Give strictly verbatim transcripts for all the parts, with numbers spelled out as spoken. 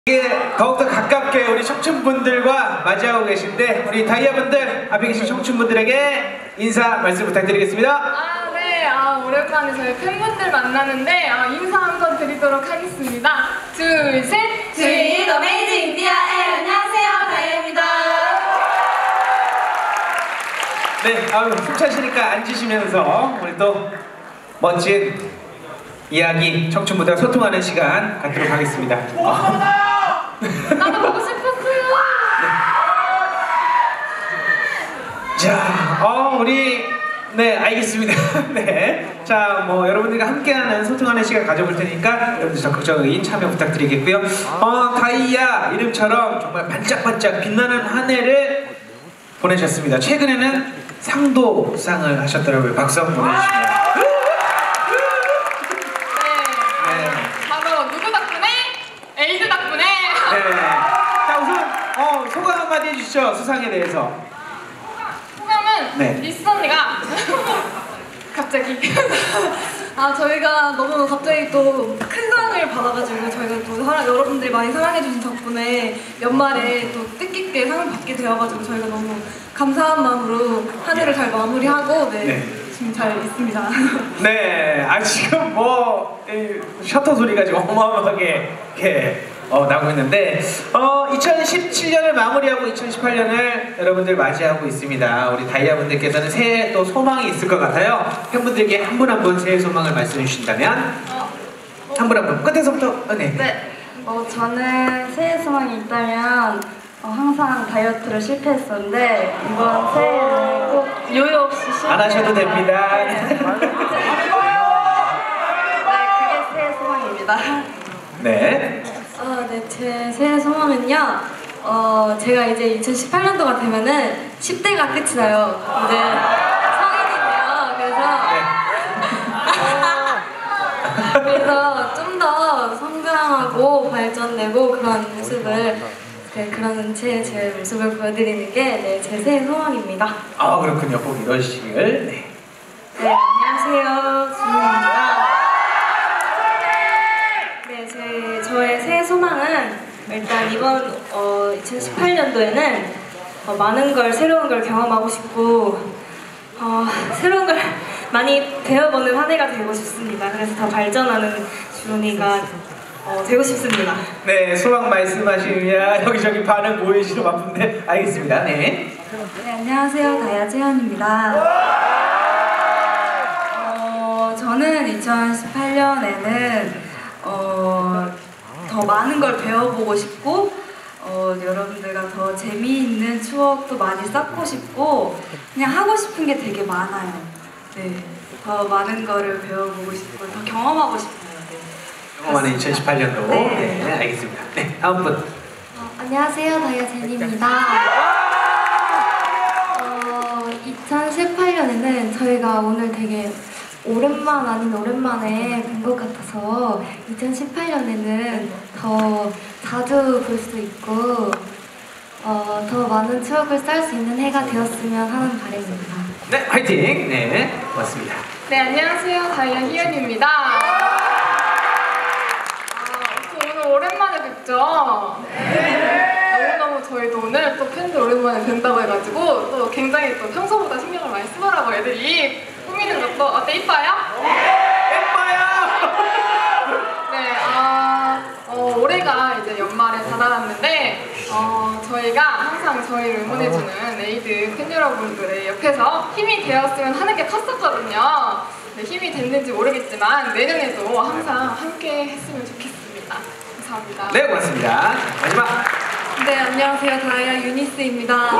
이게 더욱더 가깝게 우리 청춘분들과 맞이하고 계신데 우리 다이아분들 앞에 계신 청춘분들에게 인사 말씀 부탁드리겠습니다. 아, 네. 아, 오랜만에 저희 팬분들 만나는데 아, 인사 한번 드리도록 하겠습니다. 둘, 셋! 주인 어메이징 인디아 에 안녕하세요, 다이아입니다. 네, 아유, 숨 차시니까 앉으시면서 우리 또 멋진 이야기 청춘분들과 소통하는 시간 갖도록 하겠습니다. 아. 나도 보고 싶었어요. 네. 자, 어, 우리 네, 알겠습니다. 네, 자, 뭐 여러분들과 함께하는 소통하는 시간 가져볼 테니까 여러분들 적극적인 참여 부탁드리겠고요. 어, 다이아 이름처럼 정말 반짝반짝 빛나는 한 해를 보내셨습니다. 최근에는 상도상을 하셨더라고요. 박수 한번 보내주시면. 에이드 덕분에. 네. 자, 우선 어, 소감 한마디 해주시죠. 수상에 대해서. 소감은 네. 리스 언니가 갑자기 아, 저희가 너무 갑자기 또 큰 사랑을 받아가지고 저희가 또 사랑, 여러분들이 많이 사랑해주신 덕분에 연말에 또 뜻깊게 상을 받게 되어가지고 저희가 너무 감사한 마음으로 한 해를 잘 마무리하고 네, 네. 지금 잘 있습니다. 네, 아 지금 뭐 이, 셔터 소리가 지금 어마어마하게 이렇게 어, 나고 있는데 어, 이천십칠 년을 마무리하고 이천십팔 년을 여러분들 맞이하고 있습니다. 우리 다이아분들께서는 새해 또 소망이 있을 것 같아요. 팬분들께 한 분 한 분 새해 소망을 말씀해 주신다면 어, 한 분 한 분 끝에서부터 어, 네. 네, 어, 저는 새해 소망이 있다면 어, 항상 다이어트를 실패했었는데 이번 새해는 꼭 요요 없이 실패 안 하셔도 됩니다. 네, 네, 그게 새해 소망입니다. 네. 아, 네, 제 새해 소망은요. 어, 제가 이제 이천십팔 년도가 되면은 십 대가 끝이 나요. 이제 성인이고요. 그래서 그래서 좀 더 성장하고 발전되고 그런 모습을 네, 그런 제, 제 모습을 보여드리는 게 네, 제 새해 소망입니다. 아 그렇군요. 꼭 이러시길. 네. 네, 안녕하세요. 주민입니다. 네, 제, 저의 새해 소망은 일단 이번 어, 이천십팔 년도에는 어, 많은 걸, 새로운 걸 경험하고 싶고 어, 새로운 걸 많이 배워보는 한 해가 되고 싶습니다. 그래서 더 발전하는 주은이가 어, 되고 싶습니다. 네, 소망 말씀하시면 여기저기 반응 보이시는 것 같은데 알겠습니다. 네. 네, 안녕하세요. 다이아 채연입니다. 어, 저는 이천십팔 년에는 어, 더 많은 걸 배워보고 싶고 어, 여러분들과 더 재미있는 추억도 많이 쌓고 싶고 그냥 하고 싶은 게 되게 많아요. 네, 더 많은 거를 배워보고 싶고 더 경험하고 싶어요. 네. 경험하는 이천십팔 년도. 네. 네, 알겠습니다. 네, 다음 분. 어, 안녕하세요, 다이아 제니입니다. 어, 이천십팔 년에는 저희가 오늘 되게 오랜만 아닌 오랜만에 본 것 같아서 이천십팔 년에는 더 자주 볼 수 있고 어, 더 많은 추억을 쌓을 수 있는 해가 되었으면 하는 바람입니다. 네, 화이팅! 네, 고맙습니다. 네, 안녕하세요. 다이아 희연입니다. 오늘 오랜만에 뵙죠? 네. 너무너무 저희도 오늘 또 팬들 오랜만에 뵌다고 해가지고 또 굉장히 또 평소보다 신경을 많이 쓰더라고요. 애들이 꾸미는 것도 어때? 이뻐요? 예뻐요! 네, 아, 어, 올해가 이제 연말에 다다랐는데 어, 저희가 항상 저희를 응원해주는 에이드 팬 여러분들의 옆에서 힘이 되었으면 하는 게 컸었거든요. 네, 힘이 됐는지 모르겠지만 내년에도 항상 함께 했으면 좋겠습니다. 감사합니다. 네, 고맙습니다. 마지막. 네, 안녕하세요. 다이아 유니스입니다.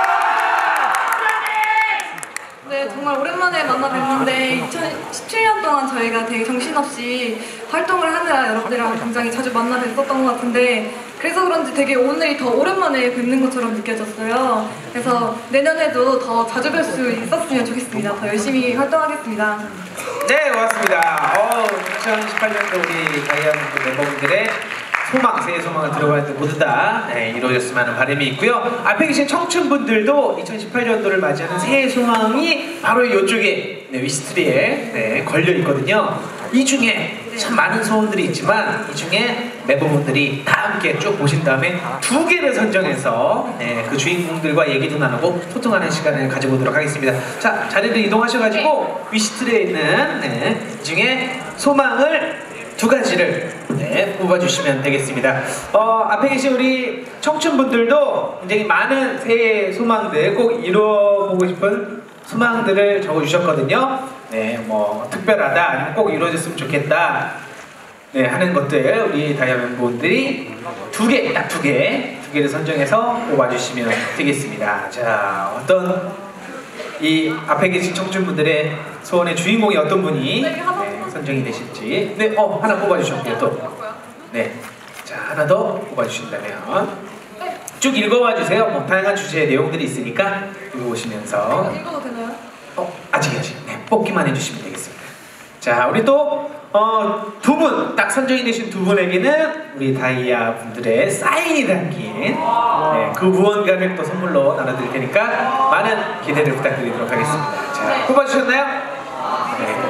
네, 정말 오랜만에 만나 뵙는데 이천십칠 년 동안 저희가 되게 정신없이 활동을 하느라 여러분들이랑 굉장히 자주 만나 뵀었던 것 같은데 그래서 그런지 되게 오늘이 더 오랜만에 뵙는 것처럼 느껴졌어요. 그래서 내년에도 더 자주 뵐 수 있었으면 좋겠습니다. 더 열심히 활동하겠습니다. 네, 고맙습니다. 어, 이천십팔 년도 우리 다이아몬드 멤버분들의 소망, 새해 소망을 들어봤는데 모두 다 네, 이루어졌으면 하는 바람이 있고요. 앞에 계신 청춘분들도 이천십팔 년도를 맞이하는 새해 소망이 바로 이쪽에 네, 위시트리에 네, 걸려 있거든요. 이 중에 참 많은 소원들이 있지만 이 중에 멤버분들이 다 함께 쭉 보신 다음에 두 개를 선정해서 네, 그 주인공들과 얘기도 나누고 소통하는 시간을 가져보도록 하겠습니다. 자, 자리를 이동하셔가지고 위시트에 있는 네, 이 중에 소망을 두 가지를 네, 뽑아주시면 되겠습니다. 어, 앞에 계신 우리 청춘분들도 굉장히 많은 새해 소망들, 꼭 이뤄보고 싶은 소망들을 적어주셨거든요. 네, 뭐 특별하다, 아니면 꼭 이루어졌으면 좋겠다, 네, 하는 것들 우리 다이아 멤버분들이 두 개, 딱 두 개, 두 개를 선정해서 뽑아주시면 되겠습니다. 자, 어떤 이 앞에 계신 청춘분들의 소원의 주인공이 어떤 분이 네, 선정이 되실지. 네, 어 하나 뽑아주셨고요 또. 네, 자 하나 더 뽑아주신다면 쭉 읽어봐 주세요. 뭐 다양한 주제의 내용들이 있으니까 읽어보시면서. 읽어도 되나요? 어 아직 아직. 네, 뽑기만 해주시면 되겠습니다. 자, 우리 또 어, 두 분, 딱 선정이 되신 두 분에게는 우리 다이아 분들의 사인이 담긴 네, 그 무언가를 또 선물로 나눠드릴 테니까 많은 기대를 부탁드리도록 하겠습니다. 자, 네. 뽑아주셨나요? 네.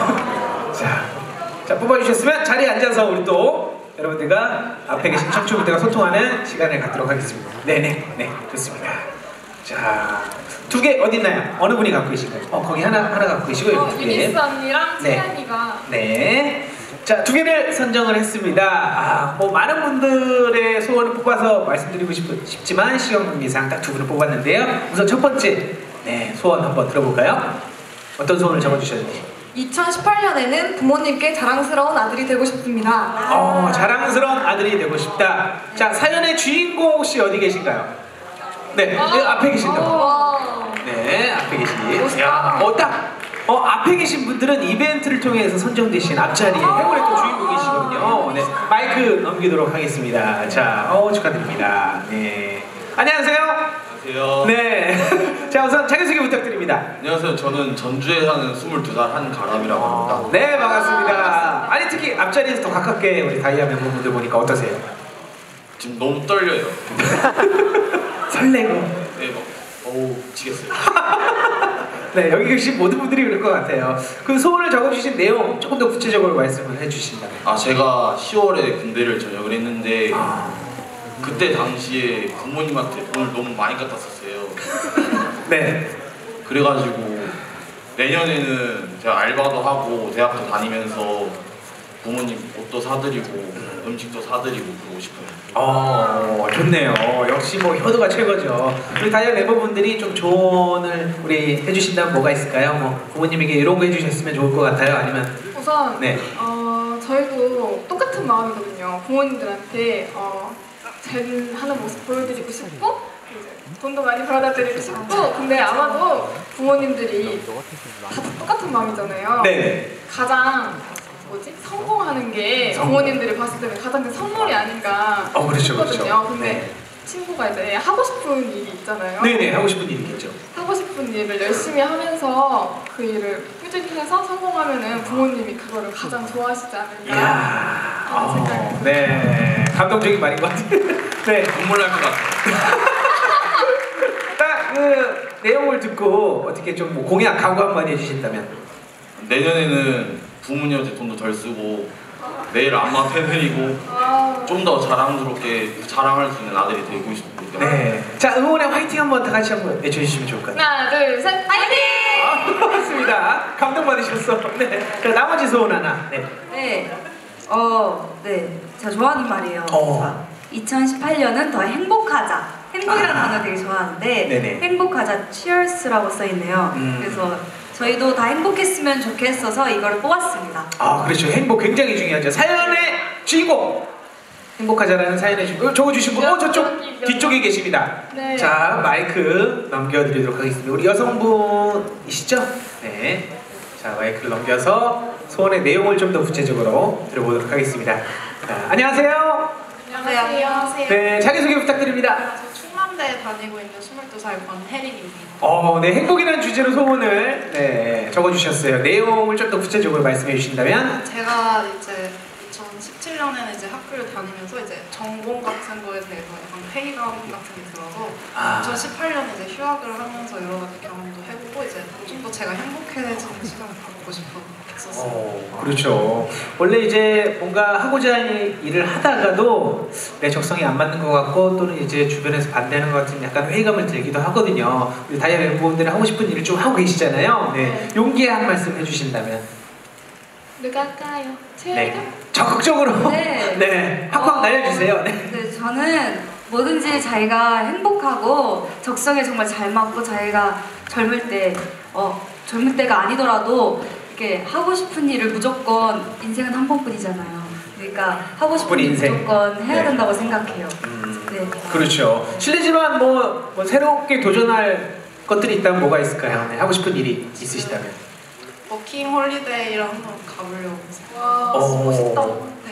자, 자, 뽑아주셨으면 자리에 앉아서 우리 또 여러분들과 앞에 계신 청춘분들과 소통하는 시간을 갖도록 하겠습니다. 네네, 네, 좋습니다. 자, 두 개 어디 있나요? 어느 분이 갖고 계신가요? 어, 거기 하나 하나 갖고 계시고요. 어, 유니스 언니랑 채연이가. 네. 네. 자, 두 개를 선정을 했습니다. 아, 뭐 많은 분들의 소원을 뽑아서 말씀드리고 싶, 싶지만 시간 관계상 딱 두 분을 뽑았는데요. 우선 첫 번째, 네, 소원 한번 들어볼까요? 어떤 소원을 적어주셨는지. 이천십팔 년에는 부모님께 자랑스러운 아들이 되고 싶습니다. 어, 자랑스러운 아들이 되고 싶다. 자, 사연의 주인공 혹시 어디 계신가요? 네, 네 앞에 계신다고. 네, 앞에 계신. 야, 어, 딱, 어, 앞에 계신 분들은 이벤트를 통해서 선정되신 앞자리에 행운의 또 주인공이시거든요. 네, 마이크 넘기도록 하겠습니다. 자, 어, 축하드립니다. 네. 안녕하세요. 안녕하세요. 네. 자, 우선 자기소개 부탁드립니다. 안녕하세요. 저는 전주에 사는 스물두 살 한가람이라고 합니다. 네, 반갑습니다. 아니, 특히 앞자리에서 더 가깝게 우리 다이아 멤버분들 보니까 어떠세요? 지금 너무 떨려요. 설레고. 네, 막, 어우, 미치겠어요. 네, 여기 계신 모든 분들이 그럴 것 같아요. 그 소원을 적어주신 내용 조금 더 구체적으로 말씀을 해주신다면. 아, 제가 시월에 군대를 전역을 했는데 아. 그때 당시에 부모님한테 돈을 너무 많이 갖다 썼어요. 네. 그래가지고 내년에는 제가 알바도 하고 대학도 다니면서 부모님 옷도 사드리고 음식도 사드리고 그러고 싶어요. 어, 좋네요. 역시 뭐 효도가 최고죠. 우리 다이아 멤버분들이 좀 조언을 우리 해주신다면 뭐가 있을까요? 뭐 부모님에게 이런 거 해주셨으면 좋을 것 같아요. 아니면 우선 네. 어, 저희도 똑같은 마음이거든요. 부모님들한테 어, 잘하는 모습 보여드리고 싶고 이제 돈도 많이 벌어다 드리고 싶고, 근데 아마도 부모님들이 다 똑같은 마음이잖아요. 네. 가장 뭐지? 성공하는 게 성공. 부모님들이 봤을 때는 가장 큰 선물이 아닌가 어, 그렇죠, 싶거든요. 그렇죠. 근데 네. 친구가 이제 하고 싶은 일이 있잖아요. 네네, 하고 싶은 일이 있겠죠. 하고 싶은 일을 열심히 하면서 그 일을 꾸준히 해서 성공하면은 부모님이 그거를 가장 좋아하시지 않을까. 이야, 그런 어, 생각이 네, 감동적인 말인 것 같아요. 네, 눈물 날 것 같아요. 딱 그 내용을 듣고 어떻게 좀 뭐 공약 각오 한마디 해주신다면. 내년에는 부모님한테 돈도 덜 쓰고 내일 안마 패드리고 아, 좀 더 자랑스럽게 자랑할 수 있는 아들이 되고 싶기 때문에. 네, 자 응원의 화이팅 한번 다 같이 한번 외쳐주시면 좋을 것 같아요. 하나, 둘, 셋, 파이팅! 아, 고맙습니다. 감동 받으셨어. 네, 자 나머지 소원 하나. 네. 네. 어, 네. 제가 좋아하는 말이에요. 어. 이천십팔 년은 더 행복하자. 행복이라는 아. 단어 되게 좋아하는데 네네. 행복하자 cheers라고 써 있네요. 음. 그래서 저희도 다 행복했으면 좋겠어서 이걸 뽑았습니다. 아 그렇죠. 행복 굉장히 중요하죠. 사연의 주인공 행복하자라는 사연의 주인공 적어주신 분, 어 저쪽 뒤쪽에 계십니다. 네. 자 마이크 넘겨드리도록 하겠습니다. 우리 여성분이시죠? 네. 자 마이크를 넘겨서 소원의 내용을 좀 더 구체적으로 들어보도록 하겠습니다. 자, 안녕하세요. 안녕하세요. 네 자기소개 부탁드립니다. 저 충남대에 다니고 있는 스물두 살 권혜린입니다. 어, 네 행복이라는 주제로 소원을 네 적어주셨어요. 내용을 좀 더 구체적으로 말씀해 주신다면. 제가 이제 이천십칠 년에는 이제 학교를 다니면서 이제 전공 같은 거에 대해서 약간 회의감 같은 게 들어서 아. 이천십팔 년에 이제 휴학을 하면서 여러 가지 경험도 해보고 이제 좀 더 제가 행복해지는 시간을 갖고 싶었었어요. 어, 그렇죠. 원래 이제 뭔가 하고자 하는 일을 하다가도 내 적성이 안 맞는 것 같고 또는 이제 주변에서 반대하는 것 같은 약간 회의감을 들기도 하거든요. 우리 다이아 멤버분들이 하고 싶은 일을 좀 하고 계시잖아요. 네. 용기의 한 말씀 해주신다면. 누가 할까요? 제가? 네. 적극적으로. 네. 네. 확확 어, 날려주세요. 네. 네, 저는 뭐든지 자기가 행복하고 적성에 정말 잘 맞고 자기가 젊을 때, 어, 젊을 때가 아니더라도 이렇게 하고 싶은 일을 무조건 인생은 한 번뿐이잖아요. 그러니까 하고 싶은 일 인생. 무조건 해야 네. 된다고 생각해요. 음, 네. 그렇죠. 실례지만 뭐, 뭐 새롭게 도전할 것들이 있다면 뭐가 있을까요? 네. 하고 싶은 일이 있으시다면. 워킹 홀리데이를 한번 가보려고 해서. 와, 어, 멋있다.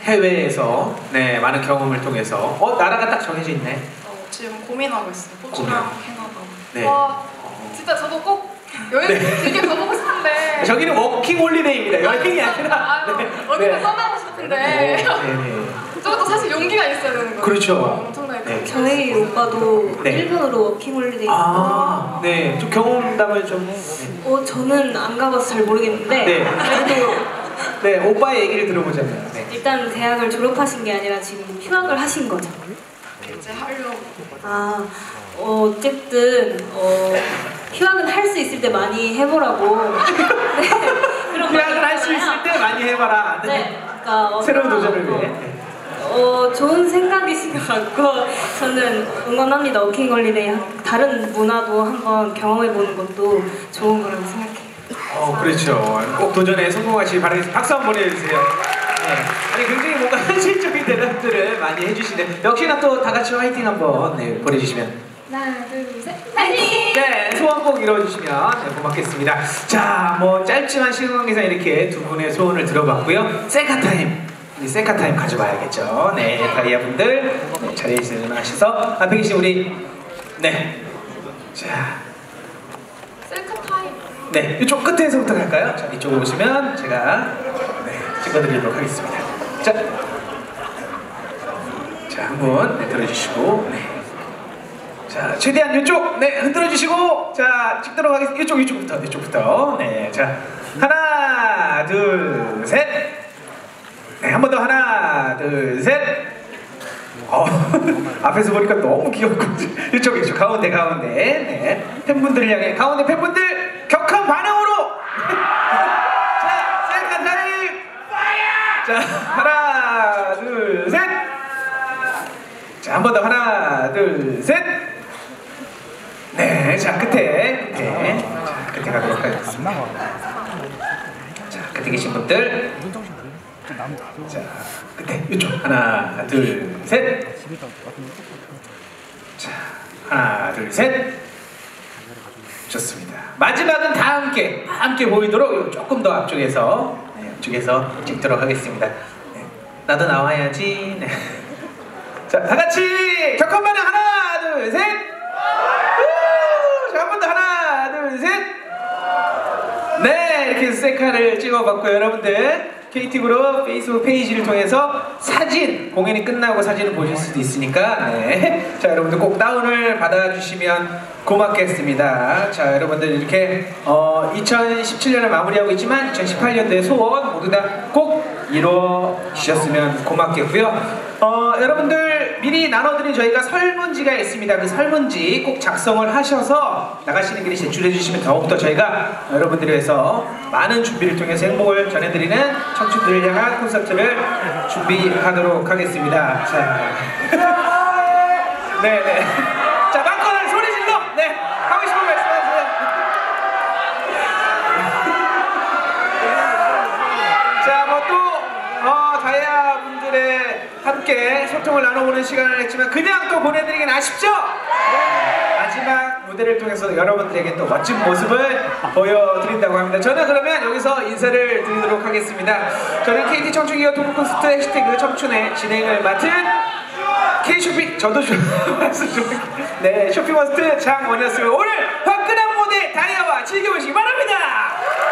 해외에서 네 많은 경험을 통해서 어 나라가 딱 정해져 있네. 어, 지금 고민하고 있어요. 호주랑 캐나다. 네. 와, 진짜 저도 꼭 여행 되게 가보고 싶은데. 저기는 워킹 홀리데이입니다. 여행이 아니라. 아유, 네. 어디가 네. 떠나고 싶은데. 네, 네. 저것도 사실 용기가 있어야 되는 거예요. 그렇죠. 엄청나게. 네. 저희 오빠도 네. 일본으로 워킹홀리데이 아, 네. 좀 경험담을 좀. 네. 어, 저는 안 가봐서 잘 모르겠는데 네. 그래도 네, 오빠의 얘기를 들어보자면. 네. 일단 대학을 졸업하신 게 아니라 지금 휴학을 하신 거죠. 이제 하려고. 아, 어, 어쨌든 어, 휴학은 할 수 있을 때 많이 해보라고. 네, 그런 휴학을 할 수 있을 때 많이 해봐라. 네. 네, 그러니까 어, 새로운 도전을 위해. 네. 어, 좋은 생각이신 것 같고 저는 응원합니다. 워킹홀리데이 다른 문화도 한번 경험해보는 것도 좋은 거라고 생각해요. 어, 그렇죠. 꼭 도전에 성공하시길 바라겠습니다. 박수 한번 보내주세요. 네. 아니, 굉장히 뭔가 현실적인 대답들을 많이 해주시는데, 역시나 또 다 같이 화이팅 한번 네, 보내주시면. 하나, 둘, 셋. 파이팅! 네, 소원 꼭 이뤄주시면 네, 고맙겠습니다. 자, 뭐 짧지만 시간 관계상 이렇게 두 분의 소원을 들어봤고요. 셀카 타임. 우리 셀카 타임 가져봐야겠죠. 네, 다이아 분들 네, 자리에 일어나셔서 앞에 계신 우리 네, 자, 셀카 타임. 네, 이쪽 끝에서부터 갈까요? 자, 이쪽으로 오시면 제가 네, 찍어드리도록 하겠습니다. 자, 자, 한분 네, 들어주시고, 네. 자, 최대한 이쪽, 네, 흔들어주시고, 자, 찍도록 하겠습니다. 이쪽, 이쪽부터, 이쪽부터. 네, 자, 하나, 둘, 셋. 네, 한 번 더 하나, 둘, 셋. 어, 앞에서 보니까 너무 귀엽고 이쪽, 이쪽, 가운데, 가운데. 네, 팬분들을 향해 가운데 팬분들 격한 반응으로. 자, 셀카 타임. 자, 하나, 둘, 셋. 자, 한 번 더 하나, 둘, 셋. 네, 자, 끝에, 끝에. 자, 끝에 가도록 하겠습니다. 자, 끝에 계신 분들. 자, 끝에 이쪽 하나, 둘, 셋. 자, 하나, 둘, 셋. 좋습니다. 마지막은 다 함께, 다 함께 보이도록 조금 더 앞쪽에서, 네, 앞쪽에서 찍도록 하겠습니다. 네, 나도 나와야지. 네. 자, 다 같이 격한 반응 하나, 둘, 셋. 자, 한 번 더 하나, 둘, 셋. 네, 이렇게 셀카를 찍어봤고요, 여러분들. 케이티그룹 페이스북 페이지를 통해서 사진, 공연이 끝나고 사진을 보실 수도 있으니까 네. 자, 여러분들 꼭 다운을 받아주시면 고맙겠습니다. 자, 여러분들 이렇게 어, 이천십칠 년을 마무리하고 있지만 이천십팔 년도의 소원 모두 다 꼭 이루어주셨으면 고맙겠고요. 어, 여러분들 미리 나눠드린 저희가 설문지가 있습니다. 그 설문지 꼭 작성을 하셔서 나가시는 길에 제출해 주시면 더욱더 저희가 여러분들을 위해서 많은 준비를 통해서 행복을 전해드리는 청춘들을 향한 콘서트를 준비하도록 하겠습니다. 자, 네네. 자, 마음껏 소리 질러. 네, 하고 싶은 말씀하세요. 자, 뭐 또 어, 다이아 분들의 함께 소통을 나눠보는 시간을 했지만 그냥 또 보내드리긴 아쉽죠? 네. 마지막 무대를 통해서 여러분들에게 또 멋진 모습을 보여드린다고 합니다. 저는 그러면 여기서 인사를 드리도록 하겠습니다. 저는 케이티 청춘기업 토크 콘서트 해시태그 청춘의 진행을 맡은 K쇼핑, 저도 좀 네, 쇼핑머스트 장원이었습니다. 오늘 화끈한 무대 다이아와 즐겨보시기 바랍니다.